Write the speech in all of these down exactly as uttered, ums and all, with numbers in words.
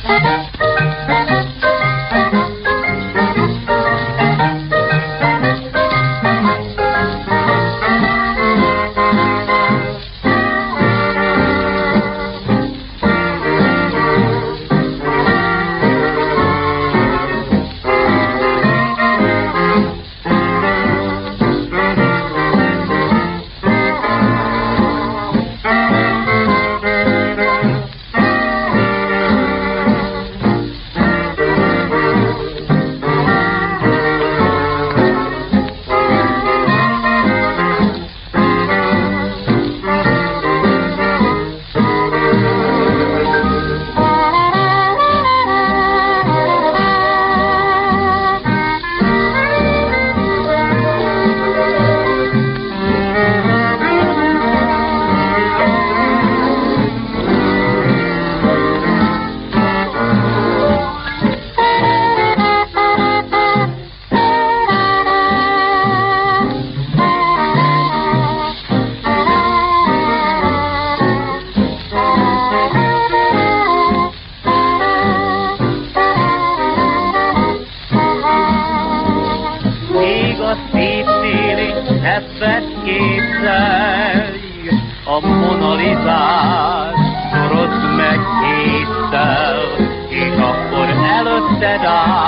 Ebben képzelj, a Mona Lisát szorozd meg kétszer, és akkor előtted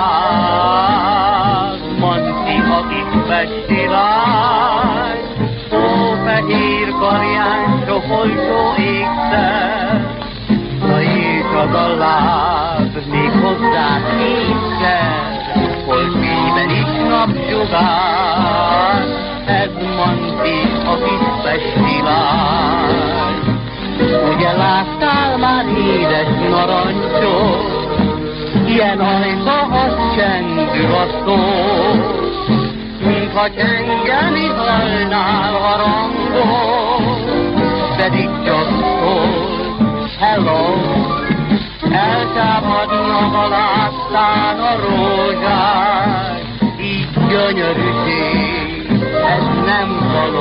áll Manci, akit festi lány, hófehér karján csokoltó ékszer, na és az a láb még hozzá kétszer, hol fényben is napsugár. Ez Manci, a kis pesti lány. Ugye láttál már édes narancsot, ilyen ajka, az csendül a szó, mintha csengeni hallnál harangot, pedig csak szól, hello. Eltámadnak a láttán a rózsák, így gyönyörűség, ez nem való.